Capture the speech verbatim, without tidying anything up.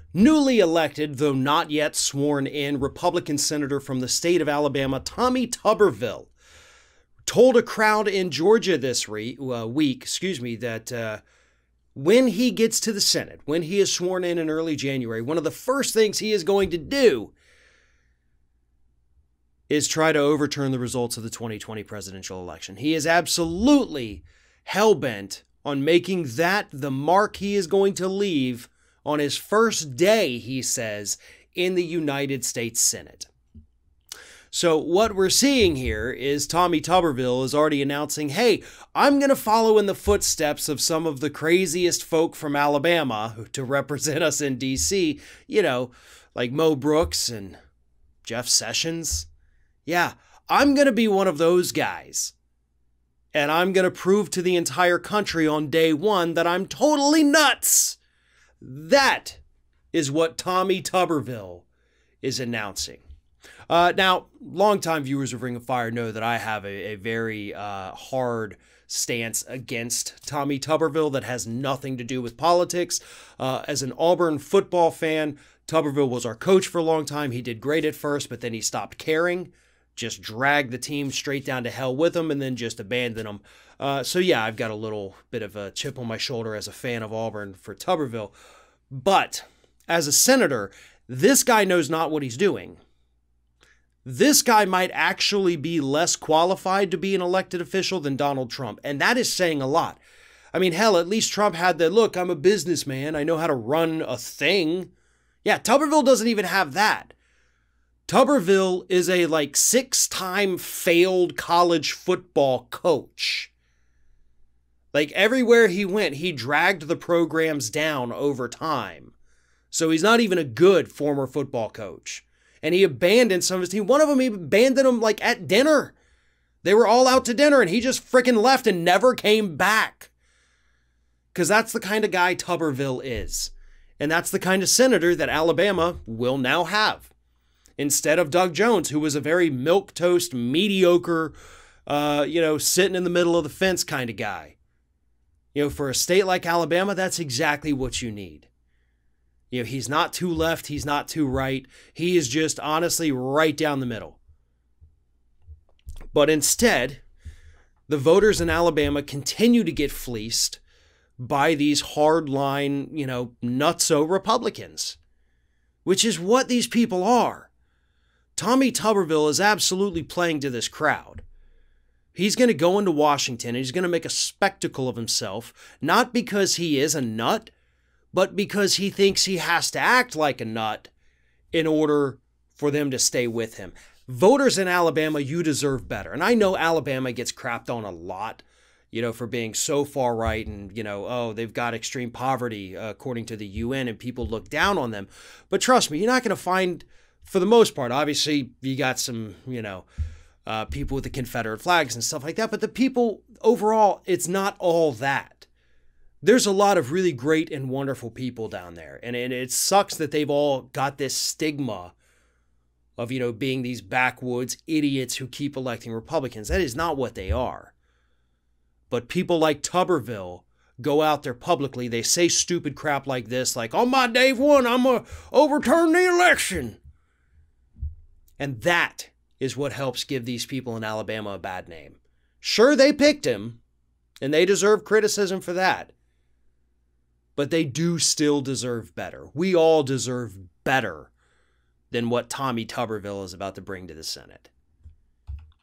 Newly elected, though not yet sworn in, Republican Senator from the state of Alabama, Tommy Tuberville, told a crowd in Georgia this re- uh, week, excuse me, that uh, when he gets to the Senate, when he is sworn in in early January, one of the first things he is going to do is try to overturn the results of the twenty twenty presidential election. He is absolutely hell-bent on making that the mark he is going to leave on his first day, he says, in the United States Senate. So what we're seeing here is Tommy Tuberville is already announcing, hey, I'm going to follow in the footsteps of some of the craziest folk from Alabama to represent us in D C, you know, like Mo Brooks and Jeff Sessions. Yeah, I'm going to be one of those guys. And I'm going to prove to the entire country on day one that I'm totally nuts. That is what Tommy Tuberville is announcing. Uh, now, longtime viewers of Ring of Fire know that I have a, a very uh, hard stance against Tommy Tuberville that has nothing to do with politics. Uh, as an Auburn football fan, Tuberville was our coach for a long time. He did great at first, but then he stopped caring, just dragged the team straight down to hell with him, and then just abandoned them. Uh, so yeah, I've got a little bit of a chip on my shoulder as a fan of Auburn for Tuberville. But as a senator, this guy knows not what he's doing. This guy might actually be less qualified to be an elected official than Donald Trump. And that is saying a lot. I mean, hell, at least Trump had the, look, I'm a businessman. I know how to run a thing. Yeah, Tuberville doesn't even have that. Tuberville is a like six-time failed college football coach. Like everywhere he went, he dragged the programs down over time. So he's not even a good former football coach. And he abandoned some of his team. One of them, he abandoned them like at dinner. They were all out to dinner and he just freaking left and never came back. Because that's the kind of guy Tuberville is. And that's the kind of senator that Alabama will now have. Instead of Doug Jones, who was a very milquetoast, mediocre, uh, you know, sitting in the middle of the fence kind of guy. You know, for a state like Alabama, that's exactly what you need. You know, he's not too left, he's not too right. He is just honestly right down the middle. But instead, the voters in Alabama continue to get fleeced by these hardline, you know, nutso Republicans, which is what these people are. Tommy Tuberville is absolutely playing to this crowd. He's going to go into Washington and he's going to make a spectacle of himself, not because he is a nut, but because he thinks he has to act like a nut in order for them to stay with him. Voters in Alabama, you deserve better. And I know Alabama gets crapped on a lot, you know, for being so far right and, you know, oh, they've got extreme poverty uh, according to the U N and people look down on them. But trust me, you're not going to find, for the most part, obviously you got some, you know, uh, people with the Confederate flags and stuff like that. But the people overall, it's not all that. There's a lot of really great and wonderful people down there. And, and it sucks that they've all got this stigma of, you know, being these backwoods idiots who keep electing Republicans. That is not what they are. But people like Tuberville go out there publicly. They say stupid crap like this, like, on my day one, I'm going to overturn the election. And that is what helps give these people in Alabama a bad name. Sure, they picked him, and they deserve criticism for that. But they do still deserve better. We all deserve better than what Tommy Tuberville is about to bring to the Senate.